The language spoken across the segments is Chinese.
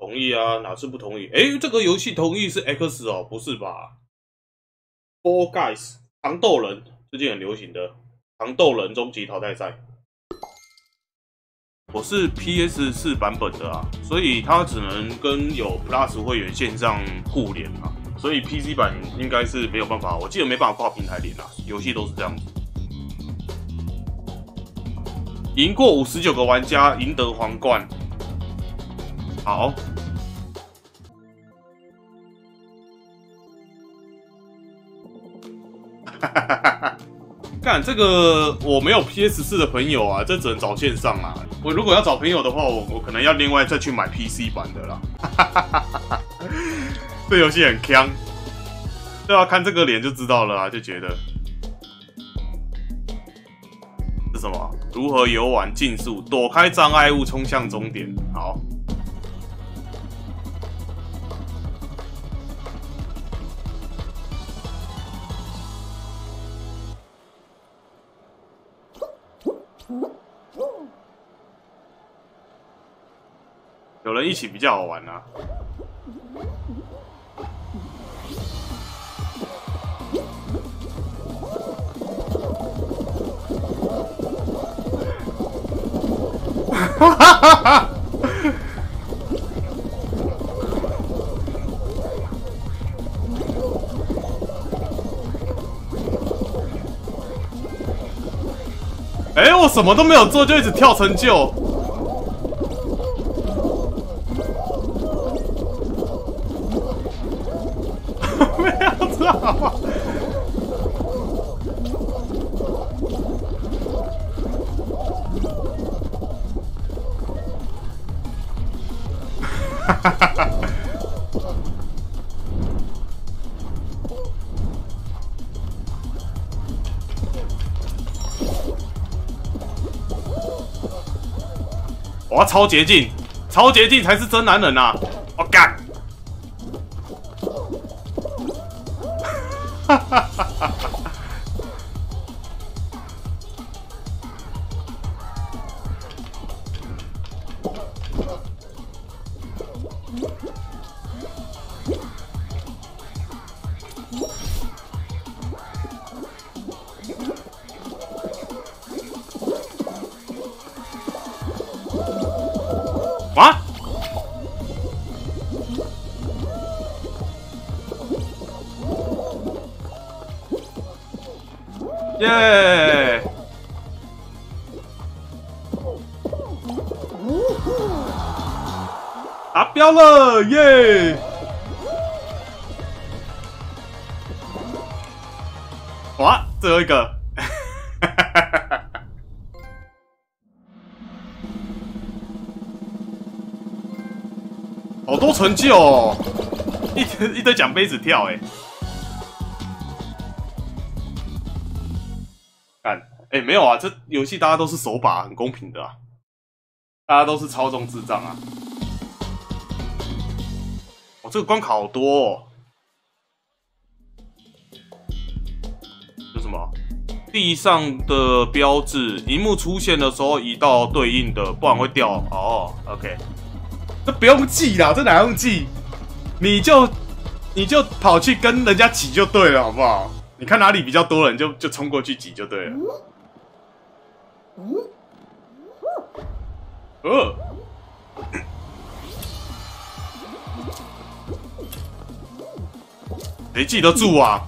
同意啊，哪次不同意？哎，这个游戏同意是 X 哦，不是吧 ？Fall Guys 糖豆人最近很流行的糖豆人终极淘汰赛。我是 PS4 版本的啊，所以它只能跟有 Plus 会员线上互联啊，所以 PC 版应该是没有办法，我记得没办法跨平台连啊，游戏都是这样子。赢过59个玩家，赢得皇冠。好。干这个我没有 PS4 的朋友啊，这只能找线上啊。我如果要找朋友的话，我可能要另外再去买 PC 版的啦。这游戏很强，对啊，看这个脸就知道了啊，就觉得是什么？如何游玩竞速，躲开障碍物，冲向终点。好。有人一起比较好玩啊。哈哈哈哈！哎，我什么都没有做，就一直跳成就。没有知道吗？哈哈哈哈！我要超捷径，超捷径才是真男人呐！我干！哈哈哈哈哈！啊！耶！达标了，耶！哇，最后一个。好多成就哦，一堆奖杯子跳哎，干哎没有啊，这游戏大家都是手把，很公平的啊，大家都是操纵智障啊。哦，这个关卡好多哦，这什么？地上的标志，荧幕出现的时候移到对应的，不然会掉。哦 ，OK。这不用记啦，这哪用记？你就跑去跟人家挤就对了，好不好？你看哪里比较多人就冲过去挤就对了。谁记得住啊？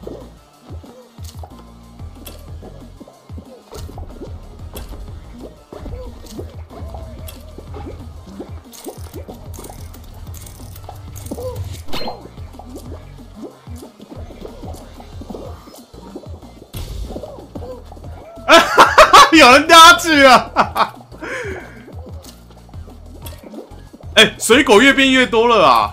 有人掉下去了！哎，水果越变越多了啊！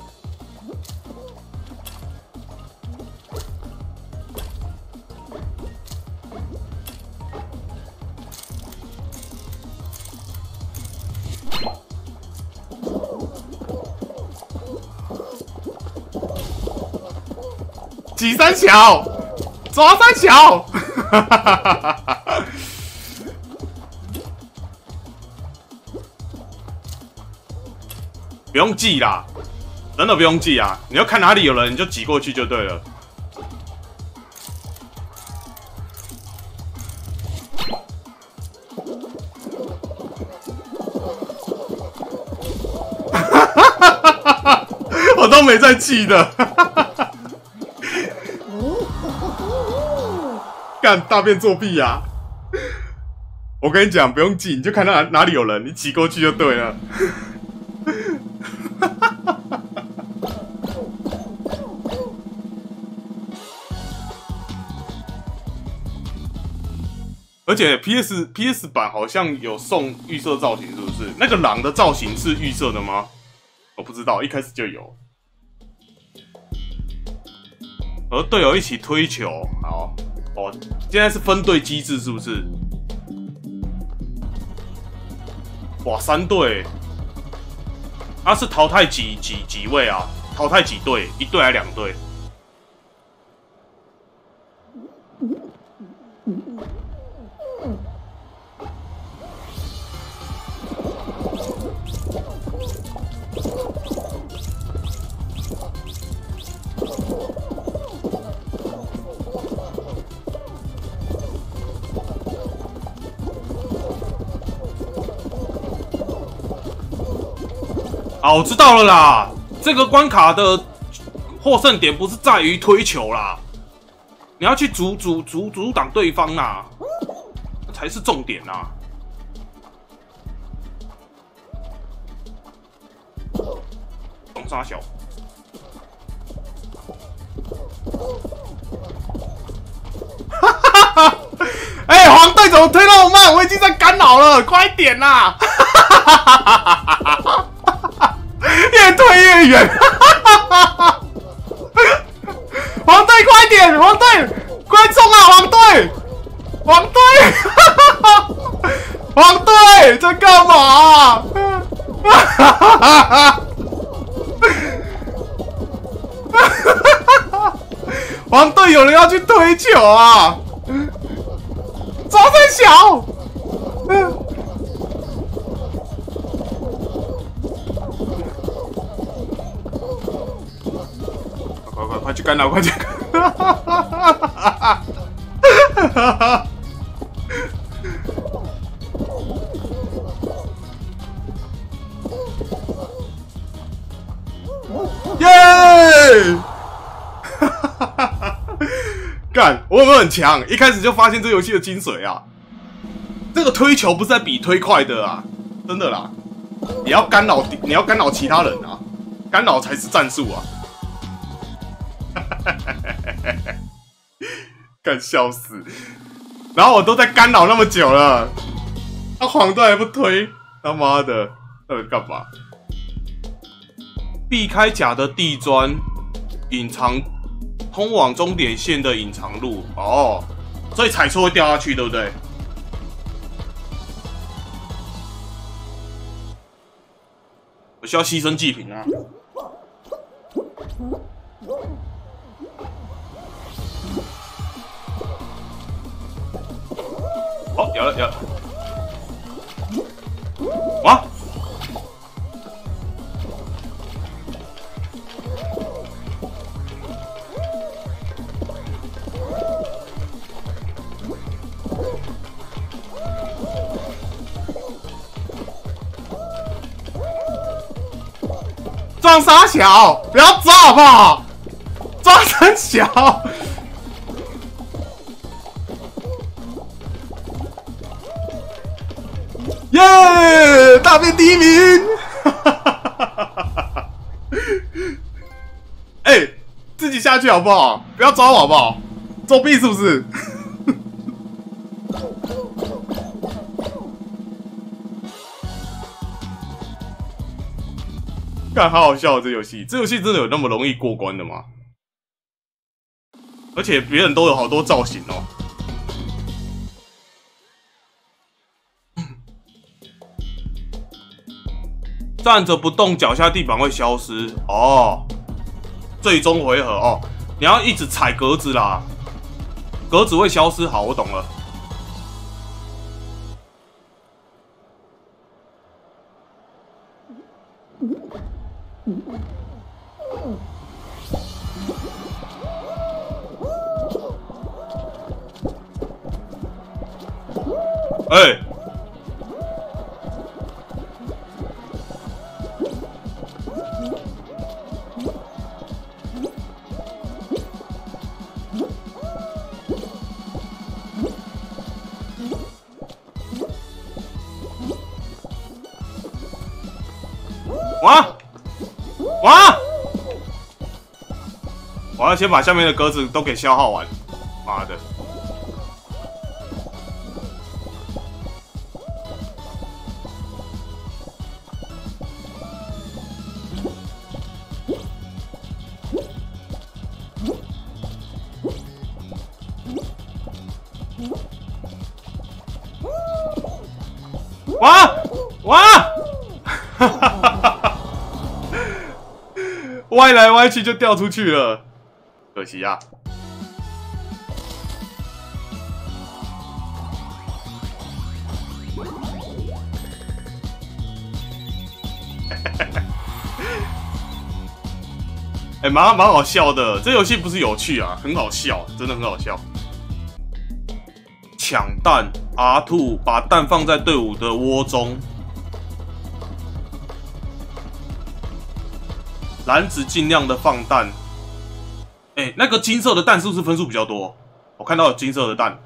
挤三小，抓三小！哈哈哈哈哈！ 不用记啦，真的不用记啊！你要看哪里有人，你就挤过去就对了。我都没在记的。干大便作弊啊！我跟你讲，不用记，你就看哪里有人，你挤过去就对了。而且 PS 版好像有送预设造型，是不是？那个狼的造型是预设的吗？我不知道，一开始就有。和队友一起推球，好哦，现在是分队机制，是不是？哇，3队，他是淘汰几位啊？淘汰几队？一队还2队？啊，我知道了啦！这个关卡的获胜点不是在于推球啦，你要去阻挡对方啦，那才是重点啦。懂啥小？哈哈哈！哎，黄队怎么推那么慢？我已经在干扰了，快点啦！哈哈哈哈哈！越推越远，黄队快点，黄队快冲啊，黄队，黄队，黄队在干嘛？黄队有人要去推球啊！抓太小。快去干扰！快去！耶！干，我有没有很强？一开始就发现这游戏的精髓啊！这个推球不是在比推快的啊，真的啦！你要干扰其他人啊，干扰才是战术啊！干笑死！然后我都在干扰那么久了，他黄队还不推，他妈的，到底干嘛？避开假的地砖，隐藏通往终点线的隐藏路哦，所以踩错会掉下去，对不对？我需要牺牲祭品啊！哦，有了有了！哇！撞傻小，不要抓好不好？撞三小。耶！大便第1名！哎，自己下去好不好？不要抓我好不好？作弊是不是？看，好好笑！这游戏真的有那么容易过关的吗？而且别人都有好多造型哦。站着不动，脚下地板会消失哦。最终回合哦，你要一直踩格子啦，格子会消失。好，我懂了。 哎！哇！我要先把下面的格子都给消耗完。妈的！歪来歪去就掉出去了，可惜啊！哎，蛮好笑的，这游戏不是有趣啊，很好笑，真的很好笑。抢蛋 R2， 把蛋放在队伍的窝中。篮子尽量的放蛋。哎，那个金色的蛋是不是分数比较多？我看到有金色的蛋。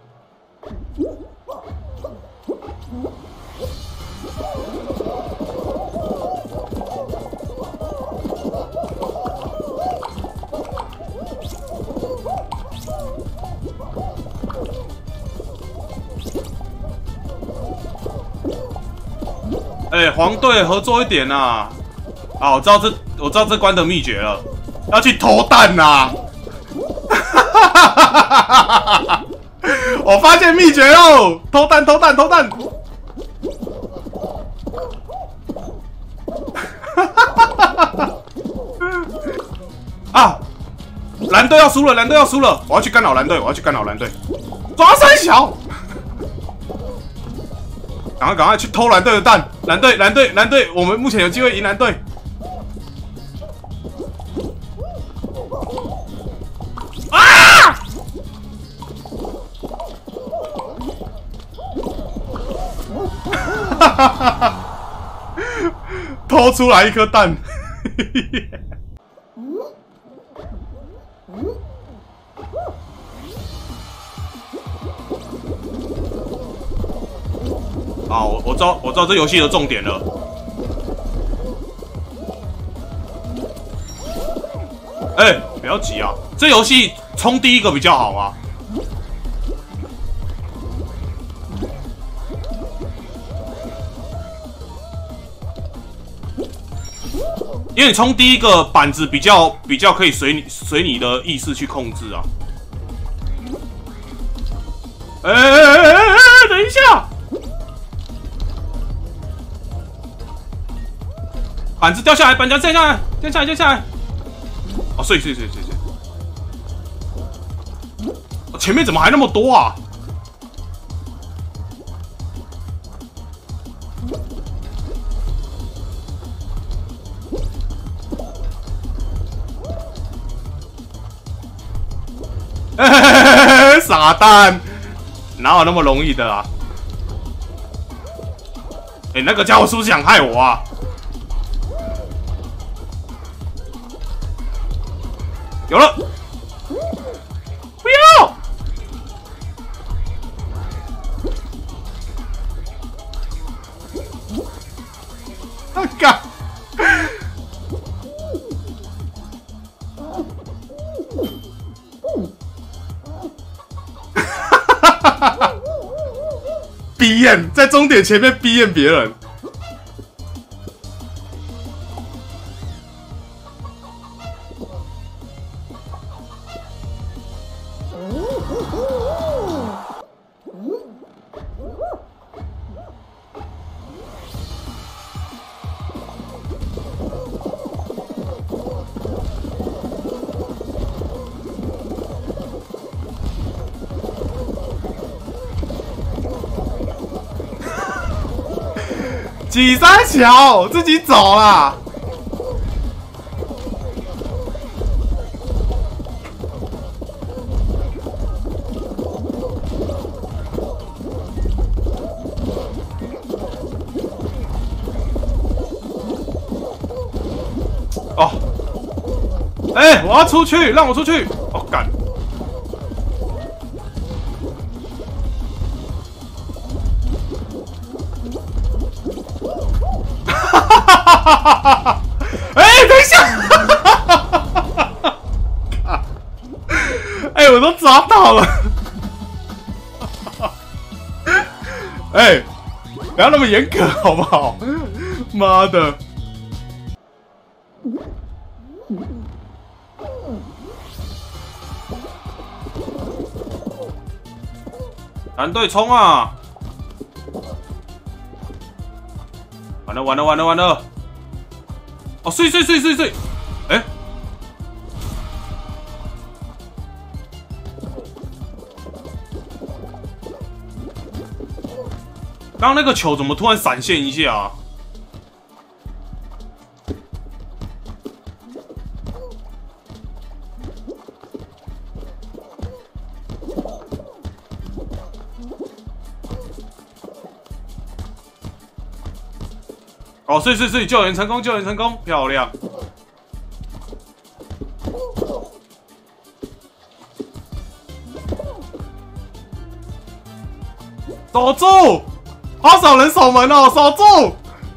哎，黄队合作一点啊！啊，我知道这关的秘诀了，要去偷蛋呐！我发现秘诀喽！偷蛋！啊！蓝队要输了！我要去干扰蓝队！抓三小！赶快去偷蓝队的蛋！蓝队，我们目前有机会赢蓝队。啊！偷出来一颗蛋。啊，我知道这游戏的重点了。哎，不要急啊！这游戏冲第一个比较好啊。因为你冲第一个板子比较可以随你的意识去控制啊。等一下。板子掉下来，掉下来！哦，碎！前面怎么还那么多啊？傻蛋，哪有那么容易的啊？哎，那个家伙是不是想害我啊？有了！不要！啊干！逼验在终点前面逼验别人。挤三小，自己走啦！ 哦，哎，我要出去，让我出去！哦，干！哈哈哈哈哈！哎，等一下！哎，我都抓到了！哎，不要那么严格好不好？妈的！蓝队冲啊！完了完了完了完了！哦，碎！哎！刚刚那个球怎么突然闪现一下啊？哦，碎！救援成功，漂亮！守住！好少人守门哦，守住！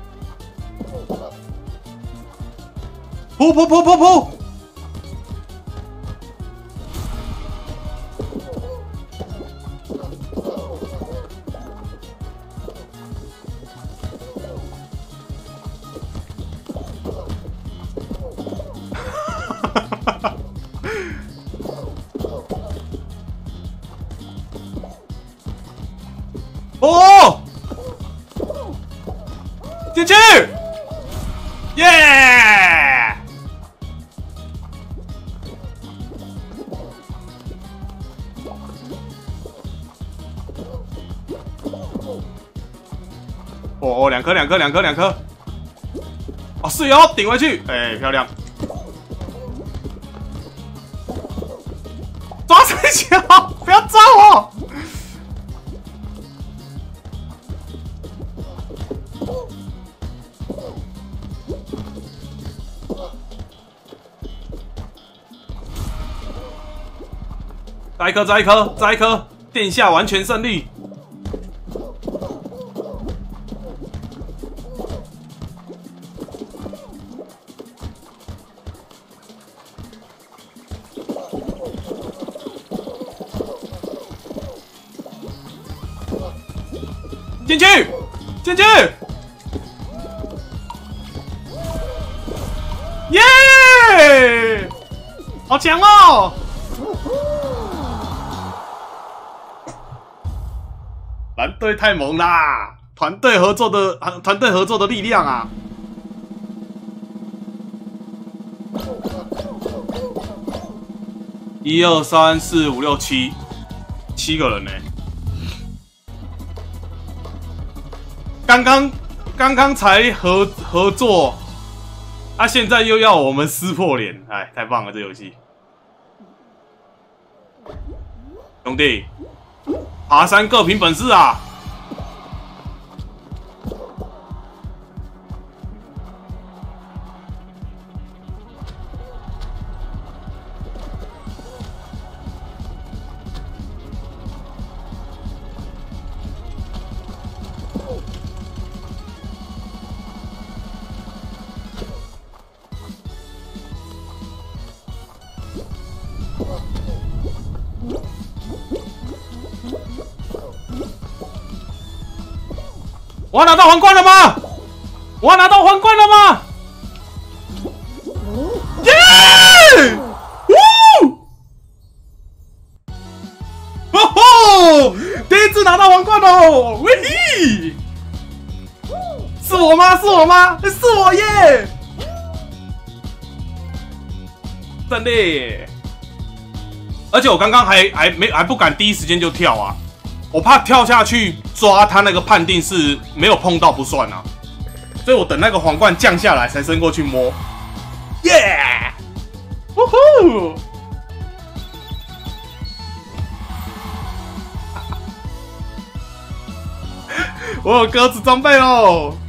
扑！哦！进去！耶！哦，两颗！哦，是哦，顶回去，哎，漂亮！抓水球，不要抓我！摘一颗，殿下完全胜利。进去！耶！好强哦！蓝队太猛啦！团队合作的力量啊！1、2、3、4、5、6、7个人呢。刚刚才合作，啊，现在又要我们撕破脸，哎，太棒了，这游戏！兄弟。爬山各凭本事啊！我要拿到皇冠了吗？耶！吼吼！第一次拿到皇冠哦！喂嘿！是我吗？是我耶！胜利！而且我刚刚还不敢第一时间就跳啊，我怕跳下去抓他那个判定是没有碰到不算啊，所以我等那个皇冠降下来才伸过去摸。耶！呜呼！我有鸽子装备喽！